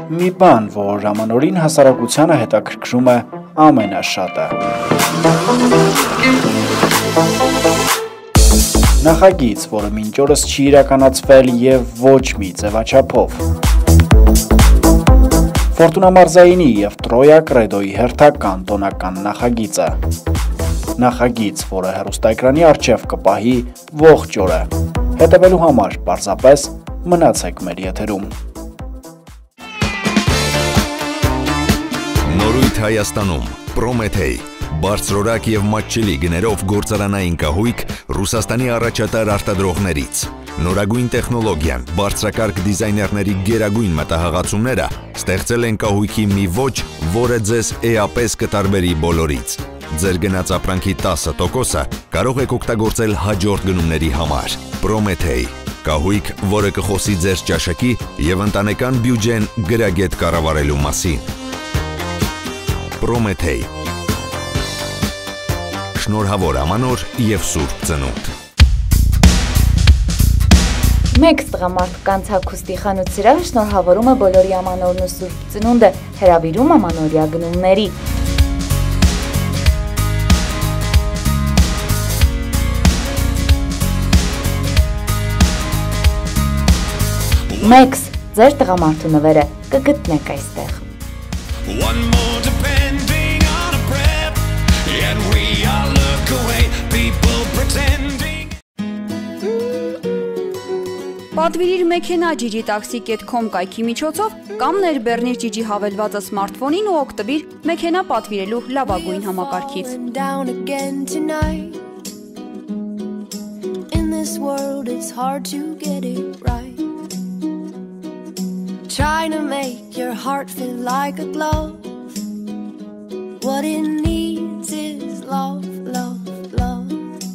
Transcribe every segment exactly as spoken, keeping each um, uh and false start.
մի բան, որ ամանորին հասարակությանը հետաքրքրում է ամենաշատը։ Նախագիծ, որը մինչ օրս չի իրականացվել եւ ոչ մի ձևաչափով։ Ֆորտունա մարզայինի եւ Տրոյա կրեդոյի հերթական տոնական նախագիծը։ Նախագիծ, որը հեռուստաէկրանի առջև կպահի ողջ օրը։ Հետևելու համար պարզապես մնացեք մեր եթերում։ Նորույթ Հայաստանում, Պրոմեթեյ, բարձրորակ եւ մատչելի գներով գործարանային կահույք Ռուսաստանի առաջատար արտադրողներից։ Նորագույն տեխնոլոգիան, բարձրակարգ դիզայներների գերագույն մտահղացումները ստեղծել են կահույքի մի ոճ, որը ձեզ էապես կտարբերի բոլորից։ Ձեր գնած ապրանքի տասը տոկոսը կարող եք օգտագործել հաջորդ գնումների համար։ Պրոմեթեյ, կահույք, որը կխոսի ձեր ճաշակի եւ ընտանեկան բյուջեն գրագետ կառավարելու մասին։ Պրոմեթեյ, շնորհավոր ամանոր եւ սուրբ ծնունդ։ Մեկ տղամարդկանց հագուստի խանութ սրահը շնորհավորում է բոլորի ամանորն ու սուրբ ծնունդը, հրավիրում ամանորյա գնումների։ Մեքս, ձեր տղամարդու նվերը կգտնեք այստեղ։ Պատվիրիր մեքենա ջիջի տաքսի կետ քոմ կայքի միջոցով կամ ներբեռնիր ջիջի հավելվածը սմարթֆոնին ու օգտվիր մեքենա պատվիրելու լավագույն համակարգից։ Trying to make your heart feel like a glove. What it needs is love, love, love.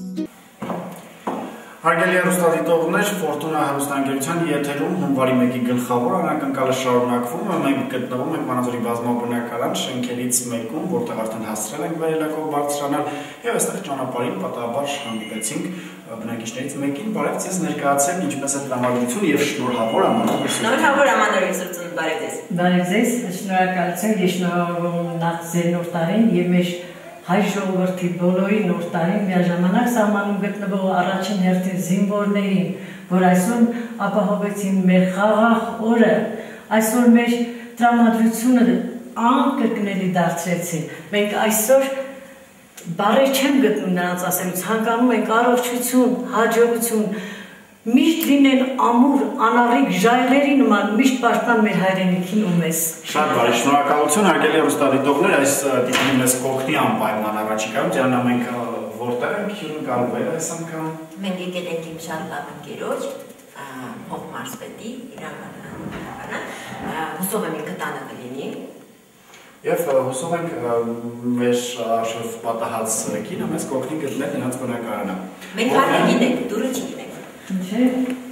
Հարգելի հեռուստադիտողներ, Ֆորտունա հեռուստաընկերության եթերում հունվարի մեկի գլխավոր անակնկալը շարունակվում է։ Մենք գտնվում ենք Վանաձորի բազմաբնակարան շենքերից մեկում, որտեղ արդեն հասցրել ենք վերելակով բարձրանալ եւ այստեղ ճանապարհին պատահաբար հանդիպեցինք բնակիչներից մեկին, բարև ձեզ, ներկայացեք ինչպես է տրամադրություն եւ շնորհավոր ամանոր։ Շնորհավոր ամանորի ծնունդ, բարև ձեզ։ Բարև ձեզ, շնորհակալություն, ես շնորհավորում նախ ձեր նոր տարին եւ մեր հայ ժողովրդի բոլորի նոր տարին միաժամանակ սահմանում գտնվող առաջին հերթին զինվորներին, որ այսօր ապահովեցին մեր խաղաղ օրը, այսօր մեր տրամադրությունը անկրկնելի դարձրեցին։ Մենք այսօր բառեր չեմ գտնում նրանց ասելու, ցանկանում ենք առողջություն, հաջողություն, միշտ լինեն ամուր, անառիկ ժայռերի նման, միշտ պաշտպան մեր հայրենիքին ու մեզ։ Շատ բարի, շնորհակալություն, հարգելի հեռուստադիտողներ, այս դիտումի մեզ կօգնի անպայման առաջիկայում, դրանով մենք որտեղ ենք հյուրընկալվել այս անգամ։ Մենք եկել ենք իմ շատ լավ ընկերոջ, Հովմարսպետի, իրականը, հուսով եմ ինքը տանը կլինի։ Եվ հուսով ենք մեր արժև պատահած կինը մեզ կօգնի գտնել նրանց բնակարանը։ Մենք հարկը գիտենք, դուրը չգիտենք։ Չէ։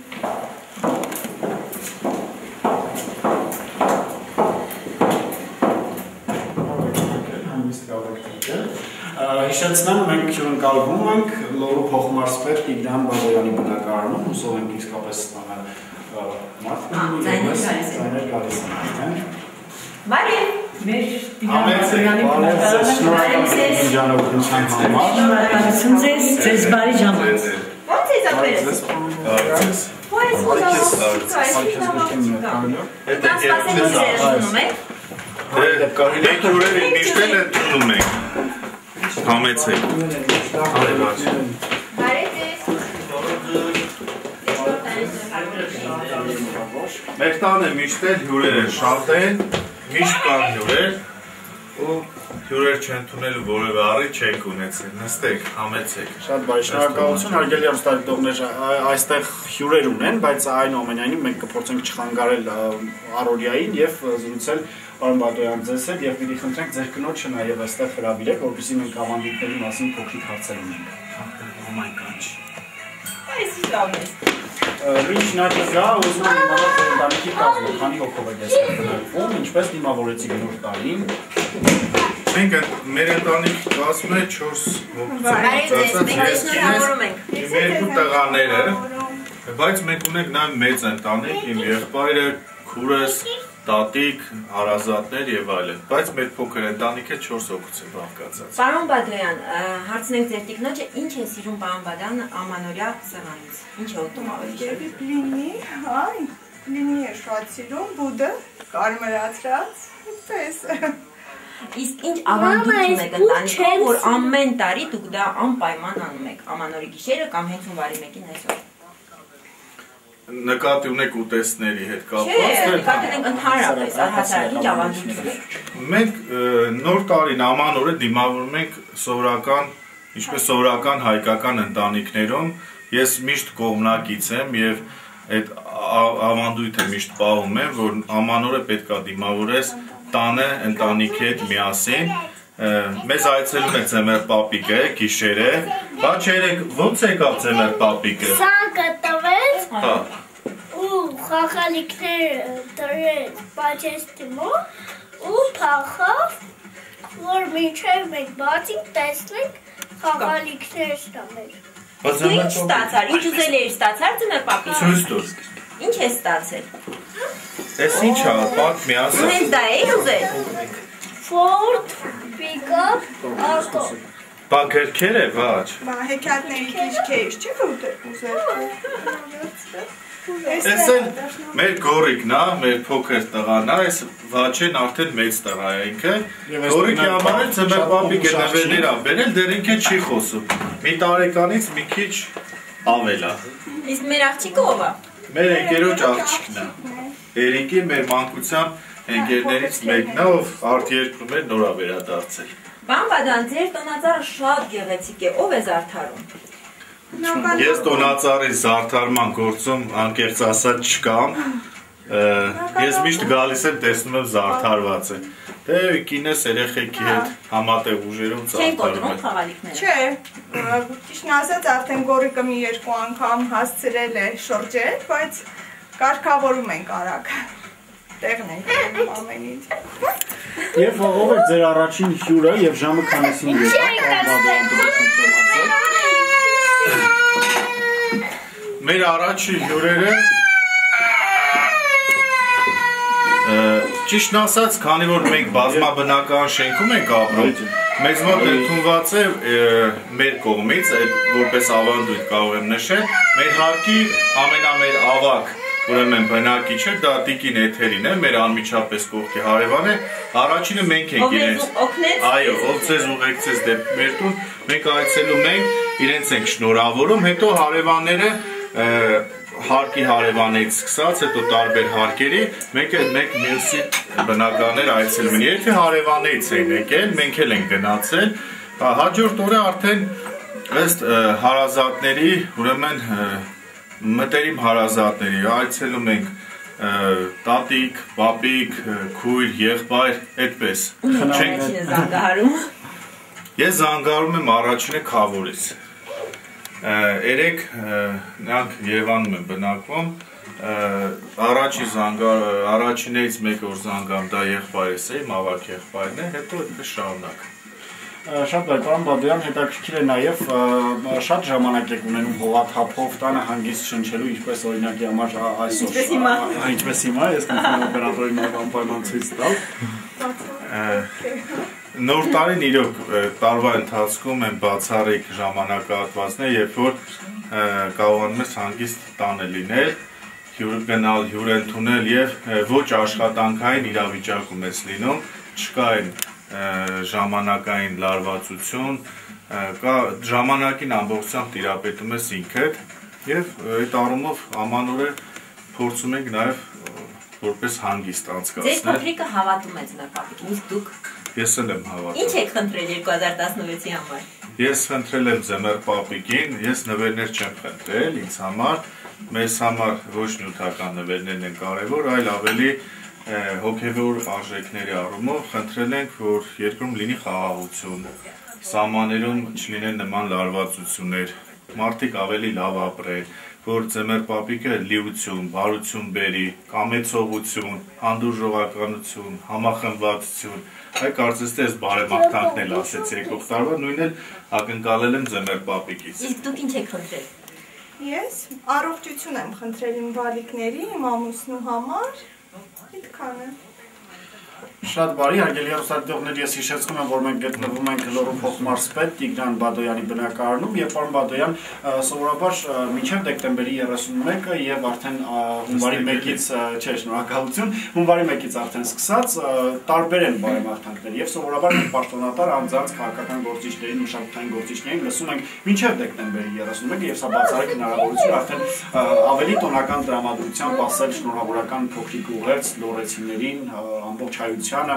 Հիշեցնեմ, մենք հյուրընկալվում ենք Լոռու փոխմարզպետ Տիգրան Բաբայանի բնակարանում, հուսով ենք իսկապես ձայներ գալիս են։ Բարև։ Մեր Տիգրան Բաբայանի շնորհակալություն ձեզ, ձեզ բարի ժամանակ։ Ո՞նց ես ապրես։ Ո՞ր ես Մենք հյուրերը միշտ էլ ընդունում ենք, համեցեք։ Մեր տանը միշտ էլ հյուրերը շատ են, միշտ կան հյուրեր ու հյուրեր չեն թունելու որևէ առիթ չենք ունեցել, նստեք, համեցեք։ Շատ բարի, շնորհակալություն, հարգելի հեռուստադիտողներ, այստեղ հյուրեր ունեն, բայց այնուամենայնիվ մենք կփորձենք չխանգարել առօրյային եւ զրուցել պարոն Բադոյան ձեզ հետ եւ պիտի խնդրենք ձեր կնոջը նաեւ այստեղ հրավիրեք, որպեսզի մենք ավանդույթների մասին փոքրիկ հարցեր ունենք։ Համայնքանչ։ Այս ինչ լավն է։ Մինչ նա չգա, ուզում եմ իմանալ ձեր ընտանիքի կազմը, քանի հոգով եք այստեղ բնակվում, ինչպես դիմավորեցիք նոր տարին։ Մենք մեր ընտանիք կազմում է չորս հոգով։ Իմ երկու տղաները, բայց մենք ունենք նաև մեծ ընտանիք, իմ եղբայրը, քուրս, տատիկ, հարազատներ եւ այլն, բայց մեր փոքր ընտանիքը չորս հոգուց է բաղկացած։ Պարոն Բադրյան, հարցնենք ձեր տիկնոջը, ինչ է սիրում պարոն Բադրյանը ամանորյա սեղանից։ Ինչ է ուտում ավելի շատ։ Բլինի, հա, բլինի է շատ սիրում, բուդը, կարմրացրած, այդպես։ Իսկ ինչ ավանդություն եք ընտանիքում, որ ամեն տարի դուք դա անպայման անում եք, ամանորի գիշերը կամ հենց հունվարի մեկին այսօր։ Նկատի ունեք ուտեստների հետ կապված։ Չէ, նկատի ունենք ընդհանրապես առհասարակ ինչ ավանդություն։ Մենք նոր տարին ամանորը դիմավորում ենք սովորական, ինչպես սովորական հայկական ընտանիքներում, ես միշտ կողմնակից եմ եւ այդ ավանդույթը միշտ պահում եմ, որ ամանորը պետքա դիմավորես տանը ընտանիքի հետ միասին։ Մեզ այցելում է ձմեռ պապիկը գիշերը։ Բա չերեք ո՞նց եկավ ձմեռ պապիկը։ Սանկը տվեց։ Հա։ Ու խաղալիքներ դրեց բաժեստիմով ու փախավ, որ մինչև մենք բացինք տեսնենք խաղալիքներ ստամեր։ Ինչ ստացար, ինչ ուզել էիր ստացար ձմեռ պապիկը։ Ցույց տուր։ Ինչ է ստացել։ Էս ինչ է, պատ մի ասա։ Հենց դա էիր ուզել։ Ford, pick-up, auto։ Բա գրքեր է, ոչ։ Բա հեքիաթների քիչ չէ՞ ուզել։ Էս էլ մեր գորիկն է, մեր փոքր տղան է, այս Վաչեն արդեն մեծ տղա է ինքը։ Գորիկի համար էլ ձմեռ պապիկը նվերներ ա բերել, դեռ ինքը չի խոսում։ Մի տարեկանից մի քիչ ավել է։ Իսկ մեր աղջիկը ով է։ Մեր ընկերոջ աղջիկն է։ Էրիկի մեր մանկության ընկերներից մեկն է, ով արտերկրում էր նոր է վերադարձել։ Պարոն Բադրյան, ձեր տոնածառը շատ գեղեցիկ է, ով է զարդարում։ Ես տոնածառի զարդարման գործում անկեղծ ասած չկամ։ Ես միշտ գալիս եմ տեսնում եմ զարդարված է։ Դե կինս երեխեքի հետ համատեղ ուժերով զարդարում է։ Չէ, ճիշտն ասած արդեն գորիկը մի երկու անգամ հասցրել է շրջել, բայց կարգավորում ենք արագ։ Տեղն ենք ամեն ինչ։ Եվ ով է ձեր առաջին հյուրը եւ ժամը քանիսին եկա։ Մեր առաջին հյուրերը ճիշտն ասած, քանի որ մենք բազմաբնական շենքում ենք ապրում, մեզ մոտ ընդունված է մեր կողմից, որպես ավանդույթ կարող եմ նշել, մեր հարկի ամենամեծ ավագ ուրեմն բնակիչը դա Տիկին Էթերին է, մեր անմիջապես կողքի հարևան է, առաջինը մենք ենք իրենց, այո, ով ձեզ ուղեկցեց դեպի մեր տուն, մենք այցելում ենք, իրենց ենք շնորհավորում, հետո հարևանները հարկի հարևանից սկսած, հետո տարբեր հարկերի, մենք մեկ մյուսի բնականներ այցելում են, եթե հարևանից են եկել, մենք էլ ենք գնացել, հաջորդ օրը արդեն ըստ հարազատների, ուրեմն մտերիմ հարազատների, այցելում ենք տատիկ, պապիկ, քույր, եղբայր, այդպես։ Ում առաջինը զանգահարում։ Ես զանգահարում եմ առաջինը Քավորից։ Երեք նրանք Երևանում են բնակվում, առաջիններից մեկ օր զանգամ դա եղբայրս է, իմ ավագ եղբայրն է, հետո այդպես շարունակ։ Շատ լավ, պարոն Բադրյան, հետաքրքիր է նաև շատ ժամանակ եք ունենում հողաթափով տանը հանգիստ շնչելու, ինչպես օրինակի համար այսօր։ Ինչպես հիմա։ Ինչպես հիմա, ես կնքեմ օպերատորին անպայման ցույց տալ։ Նոր տարին իրոք տարվա ընթացքում են բացառիկ ժամանակահատվածներ, երբ որ կարողանում ես հանգիստ տանը լինել, հյուր գնալ, հյուր ընդունել եւ ոչ աշխատանքային իրավիճակում ես լինում, չկա այն ժամանակային լարվածություն, կա ժամանակին ամբողջությամբ տիրապետում ես ինքդ եւ այդ առումով ամանորը փորձում ենք նաեւ որպես հանգիստ անցկացնել։ Ձեր փոքրիկը հավատում է ձմեռ պապիկին, իսկ դուք։ Ես էլ եմ հավատում։ Ինչ եք խնդրել երկու հազար տասնվեցի համար։ Ես խնդրել եմ ձմեռ պապիկին, ես նվերներ չեմ խնդրել ինձ համար, մեզ համար ոչ նյութական նվերներն են կարևոր, այլ ավելի հոգևոր արժեքների առումով խնդրել ենք, որ երկրում լինի խաղաղություն, սահմաններում չլինեն նման լարվածություններ, մարդիկ ավելի լավ ապրեն, որ ձմեռ պապիկը լիություն, բարություն բերի, կամեցողություն, հանդուրժողականություն, համախմբվածություն, այ կարծես թե այս բարեմաղթանքն էլ ասեց եկող տարվա, նույնն էլ ակնկալել եմ ձմեռ պապիկից։ Իսկ դուք ինչ եք խնդրել։ Ես առողջություն եմ խնդրել իմ բալիկների, իմ ամուսնու համար, Այդքան է։ Շատ բարի, հարգելի հեռուստադիտողներ, ես հիշեցնում եմ, որ մենք գտնվում ենք Լոռու փոխմարզպետ Տիգրան Բադոյանի բնակարանում, եւ պարոն Բադոյան, սովորաբար մինչև դեկտեմբերի երեսունմեկը եւ արդեն հունվարի մեկից, չէ, շնորհակալություն, հունվարի մեկից արդեն սկսած տարբեր են բարեմաղթանքներ եւ սովորաբար մենք պաշտոնատար անձանց քաղաքական գործիչներին, մշակութային գործիչներին լսում ենք մինչև դեկտեմբերի երեսունմեկը եւ սա բացառիկ հնարավորություն արդեն ավելի տոնական տրամադրությամբ ասել շնորհավորական փոքրիկ ուղերձ լոռեցիներին, ամբողջ հայությանը։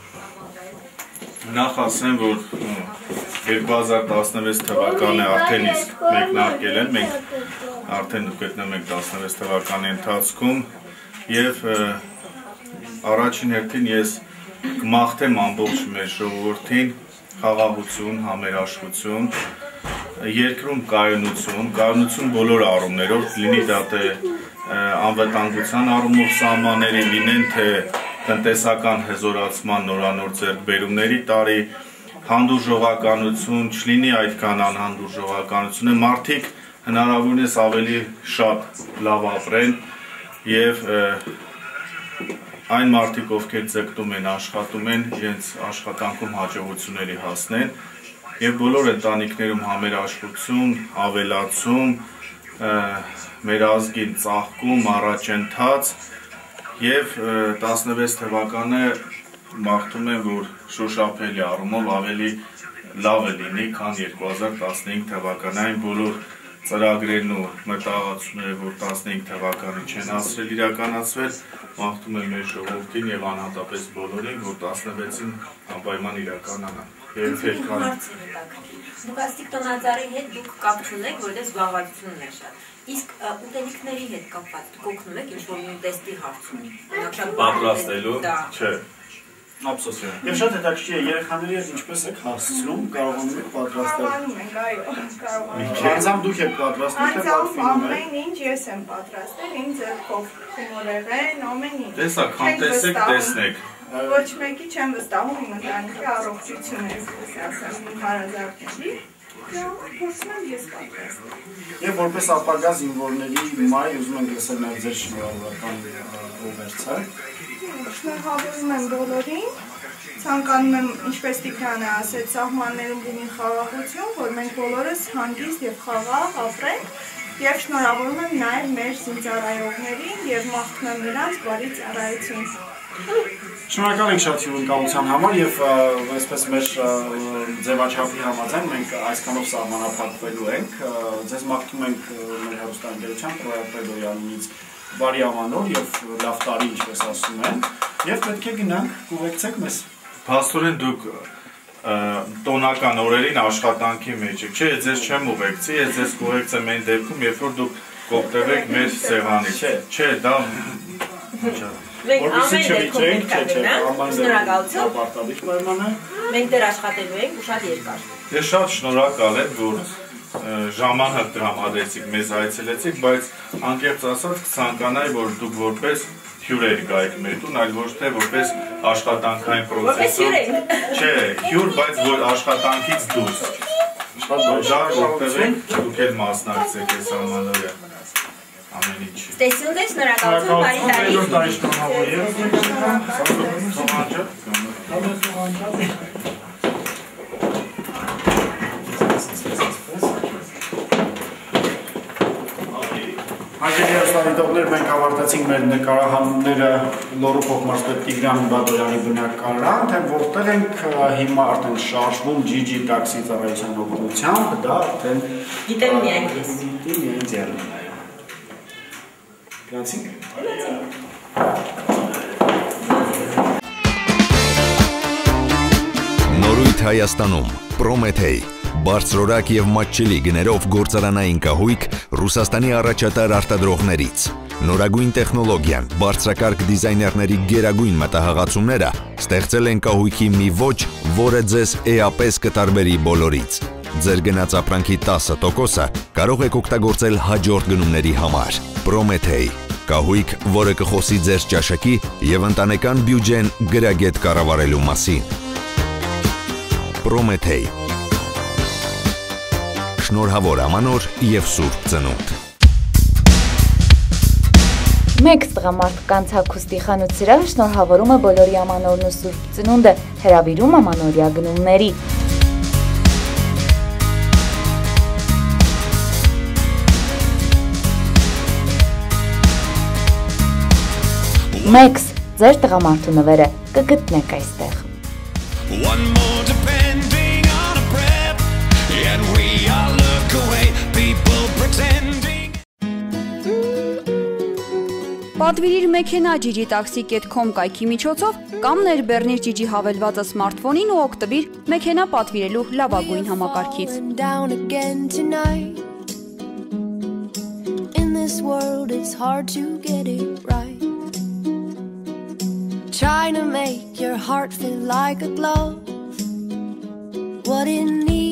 Նախ ասեմ, որ երկու հազար տասնվեց թվականը արդեն իսկ մեկնարկել են, մենք արդեն գտնվում ենք տասնվեց թվականի ընթացքում եւ առաջին հերթին ես կմաղթեմ ամբողջ մեր ժողովրդին խաղաղություն, համերաշխություն, երկրում կայունություն, կայունություն բոլոր առումներով, լինի դա թե անվտանգության առումով սահմանների, լինեն թե տնտեսական հզորացման նորանոր ձեռքբերումների տարի, հանդուրժողականություն, չլինի այդքան անհանդուրժողականությունը, մարդիկ հնարավորինս ավելի շատ լավ ապրեն եւ այն մարդիկ, ովքեր ձգտում են, աշխատում են, իրենց աշխատանքում հաջողությունների հասնեն եւ բոլոր ընտանիքներում համերաշխություն, ավելացում, մեր ազգին ծաղկում, առաջընթաց եւ տասնվեց թվականը մաղթում եմ, որ շոշափելի առումով ավելի լավ է լինի, քան երկու հազար տասնհինգ թվականային բոլոր ծրագրերն ու մտահղացումները, որ տասնհինգ թվականին չեն հասցրել իրականացվել, մաղթում եմ մեր ժողովրդին եւ անհատապես բոլորին, որ տասնվեցին անպայման իրականանան։ Եվ ելքան։ Դուք աստիկ տնածարի հետ դուք կապ չունեք, որտեղ զբաղվածությունն է շատ։ Իսկ ուտելիքների հետ կապված դուք օգնում եք ինչ-որ մի ուտեստի հարցում։ Պատրաստելու, չէ։ Ափսոսը։ Եվ շատ հետաքրքիր է, երեխաների հետ ինչպես եք հասցնում, կարողանում եք պատրաստել։ Կարողանում ենք, այո, կարողանում ենք։ Անձամբ դուք եք պատրաստում, թե պատվիրում եք։ Ամեն ինչ ես եմ պատրաստել, իմ ձեռքով խմորեղեն, ամեն ինչ։ Տեսա, քան տեսեք, տեսնեք։ Ոչ մեկի չեմ վստահում իմ ընտանիքի առողջությունը, այսպես ասեմ, իմ հարազատների։ Փորձում եմ ես պատրաստել։ Եվ որպես ապագա զինվորների մայր ուզում ենք լսել նաև ձեր շնորհավորական ուղերձը։ Շնորհավորում եմ բոլորին, ցանկանում եմ, ինչպես Տիգրանը ասեց, սահմաններում լինի խաղաղություն, որ մենք բոլորս հանգիստ եւ խաղաղ ապրենք, եւ շնորհավորում եմ նաեւ մեր զինծառայողներին եւ մաղթում եմ նրանց բարի ծառայություն։ Շնորհակալ ենք շատ հյուրընկալության համար եւ այսպես մեր ձևաչափի համաձայն մենք այսքանով սահմանափակվելու ենք։ Ձեզ մաղթում ենք մեր հեռուստաընկերության Բադոյանից բարի ամանոր եւ լավ տարի, ինչպես ասում են, եւ պետք է գնանք, կուղեկցեք մեզ։ Փաստորեն դուք տոնական օրերին աշխատանքի մեջ եք, չէ, ձեզ չեմ ուղեկցի, ես ձեզ կուղեկցեմ այն դեպքում, երբ որ դուք կօգտվեք մեր սեղանից։ Չէ, դա Մենք ամեն դեպքում պետք է գնանք, շնորհակալություն։ Մենք դեռ աշխատելու ենք ու շատ երկար։ Ես շատ շնորհակալ եմ, որ ժամանակ տրամադրեցիք, մեզ այցելեցիք, բայց անկեղծ ասած կցանկանայի, որ դուք որպես հյուրեր գայիք մեր տուն, այլ ոչ թե որպես աշխատանքային պրոցեսով։ Չէ, հյուր, բայց որ աշխատանքից դուրս։ Շատ օգտվեք, դուք էլ մասնակցեք այս ամանորյա ամեն ինչ։ Տեսնում եք, շնորհակալություն, բարի տարի։ Հարգելի հեռուստադիտողներ, մենք ավարտեցինք մեր նկարահանումները Լոռու փոխմարզպետ Տիգրան Բադոյանի բնակարան, թե որտեղ ենք հիմա արդեն շարժվում ջիջի տաքսի ծառայության օգնությամբ, դա արդեն գիտեմ միայն ես։ Գիտեմ միայն ձեռն։ Գնացինք։ Նորույթ Հայաստանում Պրոմեթեյ բարձրորակ եւ մատչելի գներով գործարանային կահույք Ռուսաստանի առաջատար արտադրողներից։ Նորագույն տեխնոլոգիան, բարձրակարգ դիզայներների գերագույն մտահղացումները ստեղծել են կահույքի մի ոճ, որը ձեզ էապես կտարբերի բոլորից։ Ձեր գնած ապրանքի տասը տոկոսը կարող եք օգտագործել հաջորդ գնումների համար։ Պրոմեթեյ կահույք, որը կխոսի ձեր ճաշակի եւ ընտանեկան բյուջեն գրագետ կառավարելու մասին։ Պրոմեթեյ Շնորհավոր ամանոր եւ սուրբ ծնունդ։ Մեկ տղամարդկանց հագուստի խանութ սրահը շնորհավորում է բոլորի ամանորն ու Սուրբ Ծնունդը, հրավիրում ամանորյա գնումների։ Մեքս, ձեր տղամարդու նվերը կգտնեք այստեղ։ One more depending on a breath, and we all look away, people pretending. Պատվիրիր մեքենա ջիջի տաքսի կետ քոմ կայքի միջոցով կամ ներբեռնիր ջիջի հավելվածը սմարթֆոնին ու օգտվիր մեքենա պատվիրելու լավագույն համակարգից։ Down again tonight. In this world it's hard to get it right. Trying to make your heart feel like a glove. What it needs